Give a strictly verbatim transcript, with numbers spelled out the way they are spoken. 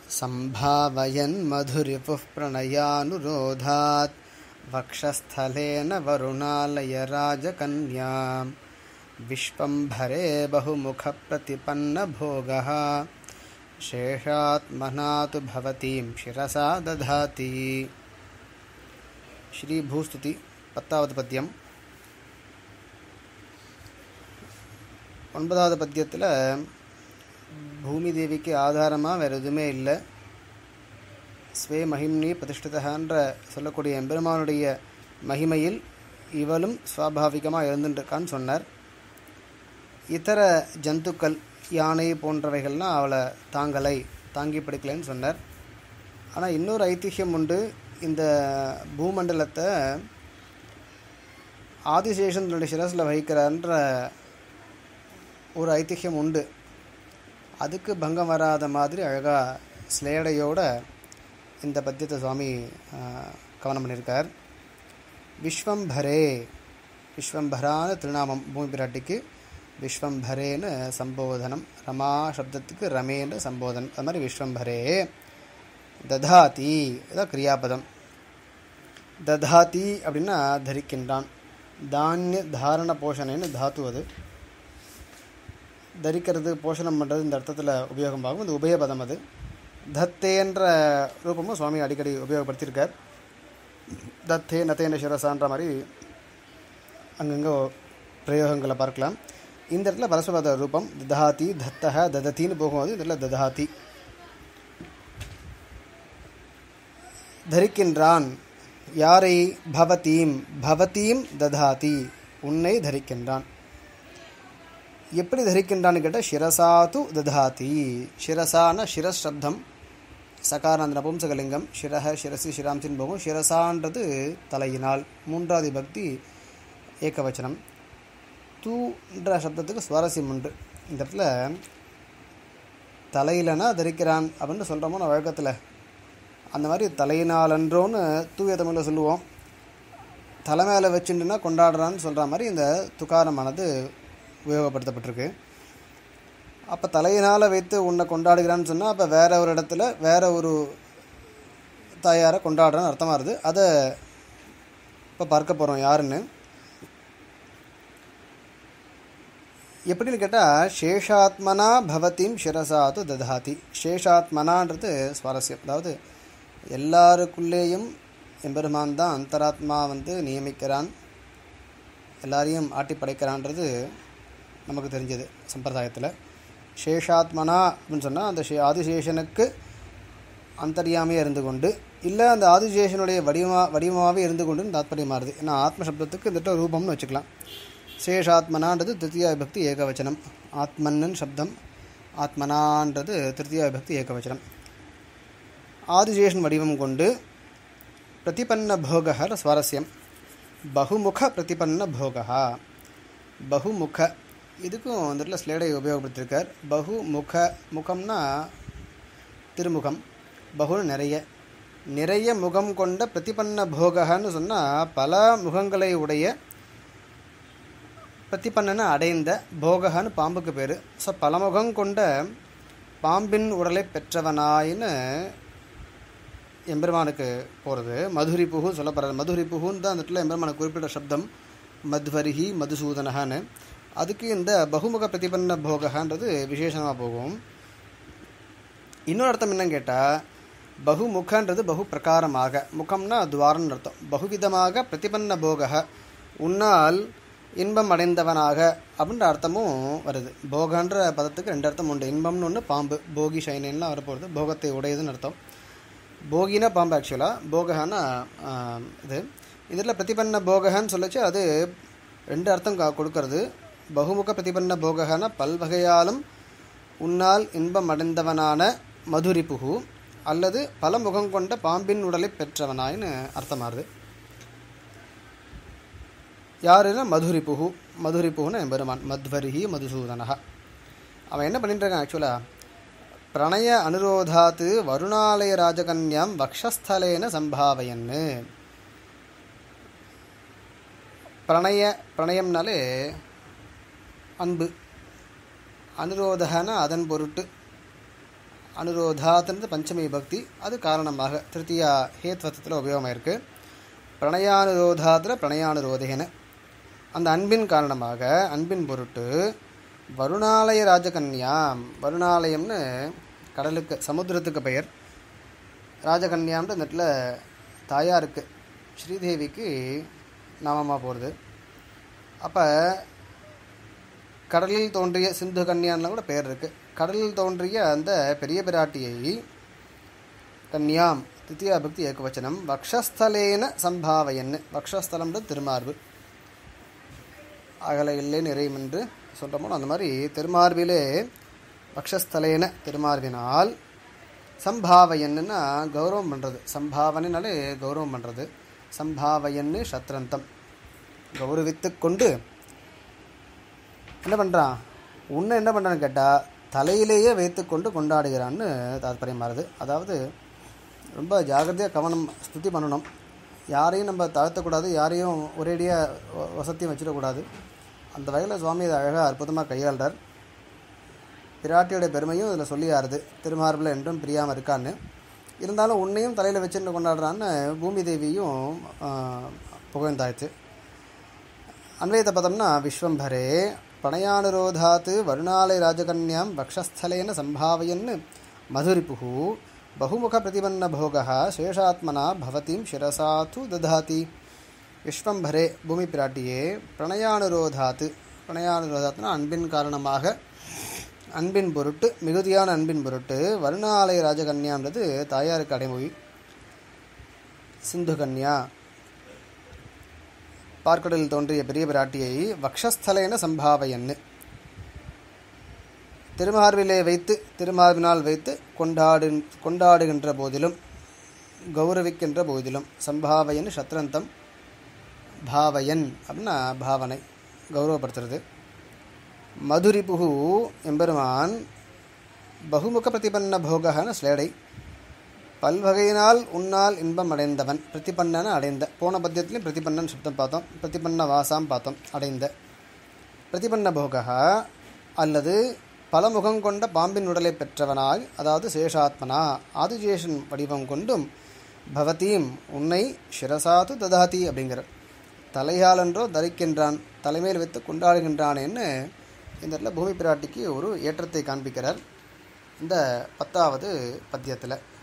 संभावयन् मधुरिपुः प्रणयानुरोधात् वक्षस्थलेन वरुणालयराजकन्यां विश्वम्भरे बहुमुखप्रतिपन्नभोगः शेषात्मना तु भवतीं शिरसा दधाति. श्री भूस्तुति பத்தாவது பத்தியம். ஒன்பதாவது பத்தியத்தில் பூமி தேவிக்கு ஆதாரமாக வேறு எதுவுமே இல்லை. ஸ்வே மகிம்னி பிரதிஷ்டிதன்ற சொல்லக்கூடிய எம்பெருமானுடைய மகிமையில் இவளும் சுவாபாவிகமாக இருந்துட்டுருக்கான்னு சொன்னார். இதர ஜந்துக்கள் யானை போன்றவைகள்லாம் அவளை தாங்கலை தாங்கி பிடிக்கலைன்னு சொன்னார். ஆனால் இன்னொரு ஐதிஹ்யம் உண்டு. இந்த பூமண்டலத்தை ஆதிசேஷன் தன்னுடைய சிரஸில் வகிக்கிறான்ற ஒரு ஐதிஹ்யம் உண்டு. அதுக்கு பங்கம் வராத மாதிரி அழகாக ஸ்லேடையோட இந்த பத்தியத்தை சுவாமி கவனம் பண்ணியிருக்கார். விஸ்வம்பரே, விஸ்வம்பரான திருநாமம் பூமி பிராட்டிக்கு விஸ்வம்பரேன்னு சம்போதனம். ரமா சப்தத்துக்கு ரமேன்னு சம்போதனம். அது மாதிரி விஸ்வம்பரே. ததாதி இதான் கிரியாபதம். ததாதி அப்படின்னா தரிக்கின்றான். தானிய தாரண போஷணைன்னு தாத்து. அது தரிக்கிறது போஷணம் பண்ணுறது இந்த அர்த்தத்தில் உபயோகமாகும். இந்த உபயபதம் அது. தத்தேன்ற ரூபமும் சுவாமி அடிக்கடி உபயோகப்படுத்தியிருக்கார். தத்தே நத்தேன சிரசான்ற மாதிரி அங்கங்கே பிரயோகங்களை பார்க்கலாம். இந்த இடத்துல பரஸ்பத ரூபம் ததாதி தத்தக ததத்தின்னு போகும்போது இந்த இடத்துல ததாதி. தரிக்கின்றான் யாரை? பவதீம், பவதீம் ததாதி உன்னை தரிக்கின்றான். எப்படி தரிக்கின்றான்னு கேட்டால் சிரசாது ததாதி. சிரசான சிரஸ் சப்தம் சகார அந்த நபும்சகலிங்கம். சிரஹ சிரசி சிராம்சின் போகும். சிரசான்றது தலையினால். மூன்றாவது பக்தி ஏகவச்சனம். தூன்ற சப்தத்துக்கு சுவாரஸ்யம் உண்டு. இந்த இடத்துல தலையிலனா தரிக்கிறான் அப்படின்னு சொல்கிறோமோ வழக்கத்தில். அந்த மாதிரி தலையினாலன்றோன்னு தூய தமிழில் சொல்லுவோம். தலை மேலே வச்சுட்டுனா கொண்டாடுறான்னு சொல்கிற மாதிரி இந்த துகாரமானது உபயோகப்படுத்தப்பட்டிருக்கு. அப்போ தலையினால் வைத்து உன்னை கொண்டாடுகிறான்னு சொன்னால் அப்போ வேறு ஒரு இடத்துல வேறு ஒரு தாயாரை கொண்டாடுறான்னு அர்த்தமாக இருக்குது. அதை இப்போ பார்க்க போகிறோம் யாருன்னு. எப்படின்னு கேட்டால் சேஷாத்மனா பவதீம் சிரசாது ததாதி. சேஷாத்மனான்றது சுவாரஸ்யம். அதாவது எல்லாருக்குள்ளேயும் எம்பெருமான் தான் அந்தராத்மா வந்து நியமிக்கிறான், எல்லாரையும் ஆட்டி படைக்கிறான்றது நமக்கு தெரிஞ்சது சம்பிரதாயத்தில். சேஷாத்மனா அப்படின்னு சொன்னால் அந்த ஷே ஆதிசேஷனுக்கு அந்தரியாமையாக இருந்து கொண்டு, இல்லை அந்த ஆதிசேஷனுடைய வடிவமா வடிவமாகவே இருந்து கொண்டுன்னு தாத்பரியமாகுது. ஏன்னா ஆத்மசப்தத்துக்கு இந்த ரூபம்னு வச்சுக்கலாம். சேஷாத்மனான்றது திருத்தியா விபக்தி ஏகவச்சனம். ஆத்மன்னு சப்தம். ஆத்மனான்றது திருத்தியா விபக்தி ஏகவச்சனம். ஆதிசேஷன் வடிவம் கொண்டு பிரதிபன்ன போகா சுவாரஸ்யம். பகுமுக பிரதிபன்ன போகா. பகுமுக இதுக்கும் அந்த இடத்துல ஸ்லேடை உபயோகப்படுத்தியிருக்கார். பகுமுக முகம்னா திருமுகம். பகுன்னு நிறைய நிறைய முகம் கொண்ட பிரதிபன்ன போகான்னு சொன்னால் பல முகங்களை உடைய. பிரதிபன்னனை அடைந்த. போகான்னு பாம்புக்கு பேர். ஸோ பலமுகம் கொண்ட பாம்பின் உடலை பெற்றவனாயின்னு எம்பெருமானுக்கு போகிறது. மதுரி புகு சொல்லப்படுறது. மதுரி புகுன்னு தான் அந்த இடத்துல எம்பெருமானுக்கு குறிப்பிட்ட சப்தம். மத்வரிஹி மதுசூதனகான்னு. அதுக்கு இந்த பகுமுக பிரதிபன்ன போகான்றது விசேஷமாக போகும். இன்னொரு அர்த்தம் என்னன்னு கேட்டால் பகுமுகன்றது பகு பிரகாரமாக. முகம்னா துவாரன்னு அர்த்தம். பகுவிதமாக பிரதிபன்ன போக உன்னால் இன்பம் அடைந்தவனாக அப்படின்ற அர்த்தமும் வருது. போகன்ற பதத்துக்கு ரெண்டு அர்த்தம் உண்டு. இன்பம்னு ஒன்று, பாம்பு போகி ஷைனெல்லாம் வரப்போகிறது. போகத்தை உடையதுன்னு அர்த்தம். போகினா பாம்பு ஆக்சுவலாக. போகனா இது. இதில் பிரதிபன்ன போகன்னு சொல்லிச்சு அது ரெண்டு அர்த்தம் கொடுக்கறது. பகுமுக பிரதிபன்ன போகனா பல்வகையாலும் உன்னால் இன்பம் அடைந்தவனான மதுரிப்புகு அல்லது பல முகம் கொண்ட பாம்பின் உடலை பெற்றவனாயின்னு அர்த்தமாகுது. யாருன்னா மதுரிப்புகு. மதுரிப்புகுன்னு எம்பெருமான். மத்வரிஹி மதுசூதனஹா. அவன் என்ன பண்ணிட்டு இருக்கான் ஆக்சுவலாக? பிரணய அனுரோதாத்து வருணாலய ராஜகன்யாம் வக்ஷஸ்தலேன சம்பாவயன்னு. பிரணய பிரணயம்னாலே அன்பு. அனுரோதகனா அதன் பொருட்டு. அனுரோதாத்ன்றது பஞ்சமி பக்தி, அது காரணமாக திருத்தியா ஹேத்வத்தில் உபயோகமாயிருக்கு. பிரணயானுரோதாத்தில் பிரணயானுரோதேன, அந்த அன்பின் காரணமாக, அன்பின் பொருட்டு வருணாலய ராஜகன்யாம், வருணாலயம்னு கடலுக்கு சமுத்திரத்துக்கு பெயர், ராஜகன்யாம்ன்ற இந்த இடத்துல தாயாருக்கு ஸ்ரீதேவிக்கு நாமமாக போகிறது. அப்போ கடலில் தோன்றிய சிந்து கன்யான்லாம் கூட பெயர் இருக்குது. கடலில் தோன்றிய அந்த பெரிய பிராட்டியை கன்யாம் தித்தியா பக்தி ஏகவச்சனம் வக்ஷஸ்தலேன சம்பாவையன்னு, வக்ஷஸ்தலம்ன்றது திருமார்பு, அகல இல்லை நிறையும் என்று சொல்கிறோமோ அந்த மாதிரி திருமார்பிலே வக்ஷஸ்தலேன திருமார்பினால் சம்பாவையன்னுன்னா கௌரவம் பண்ணுறது, சம்பாவனைனாலே கௌரவம் பண்ணுறது, சம்பாவையன்னு சத்ரந்தம் கௌரவித்து கொண்டு என்ன பண்ணுறான், உன்னை என்ன பண்ணுறான்னு கேட்டால் தலையிலேயே வைத்து கொண்டு கொண்டாடுகிறான்னு தாற்பயமாறுது. அதாவது ரொம்ப ஜாகிரதையாக கவனம் ஸ்துதி பண்ணணும், யாரையும் நம்ம தாழ்த்தக்கூடாது, யாரையும் ஒரேடியாக வசதியும் வச்சிடக்கூடாது. அந்த வகையில் சுவாமி இதை அழகாக அற்புதமாக கையாளுறார். பிராட்டியோடைய பெருமையும் இதில் சொல்லியாருது, திருமார்பில் என்றும் பிரியாமல் இருக்கான்னு. இருந்தாலும் உன்னையும் தலையில் வச்சுன்னு கொண்டாடுறான்னு பூமி தேவியும் புகழ்ந்தாச்சு. அன்வயத்தை பார்த்தோம்னா விஸ்வம்பரே பிரணயானுரோதாத் வருணாலய ராஜகன்யாம் வக்ஷஸ்தலேன சம்பாவயன்னு மதுரிபுஹு பகுமுக பிரதிபன்ன போகா சேஷாத்மனா பவதீம் சிரசாத்து ததாதி. விஸ்வம்பரே பூமி பிராட்டியே, பிரணயானுரோதாத், பிரணயானுரோதாத்னா அன்பின் காரணமாக, அன்பின் பொருட்டு, மிகுதியான அன்பின் பொருட்டு, வருணாலய ராஜகன்யான்றது தாயாருக்கு அடைமொழி. சிந்து கன்யா பார்க்கடலில் தோன்றிய பெரிய பிராட்டியை வக்ஷஸ்தலேன சம்பாவையன்னு திருமார்பிலே வைத்து, திருமார்பினால் வைத்து கொண்டாடு கொண்டாடுகின்ற போதிலும் கௌரவிக்கின்ற போதிலும், சம்பாவையன் சத்ரந்தம் பாவயன் அப்படின்னா பாவனை கௌரவப்படுத்துறது. மதுரிபுகு எம்பெருமான் பகுமுக பிரதிபன்ன போகன்னு ஸ்லேடை, பல்வகையினால் உன்னால் இன்பம் அடைந்தவன், பிரதிபன்னன அடைந்த, போன பத்தியத்திலையும் பிரதிபன்னன் சப்தம் பார்த்தோம், பிரதிபன்ன வாசாம் பார்த்தோம், அடைந்த. பிரதிபன்ன போகா அல்லது பல முகம் கொண்ட பாம்பின் உடலை பெற்றவனாய், அதாவது சேஷாத்மனா ஆதிசேஷன் வடிவம் கொண்டும், பவதீம் உன்னை சிரசாத்து ததாதி அப்படிங்கிற, தலையாலன்றோ தரிக்கின்றான், தலைமையில் வைத்து கொண்டாடுகின்றானேன்னு இந்த இடத்துல பூமி பிராட்டிக்கு ஒரு ஏற்றத்தை காண்பிக்கிறார் இந்த பத்தாவது பத்தியத்தில்.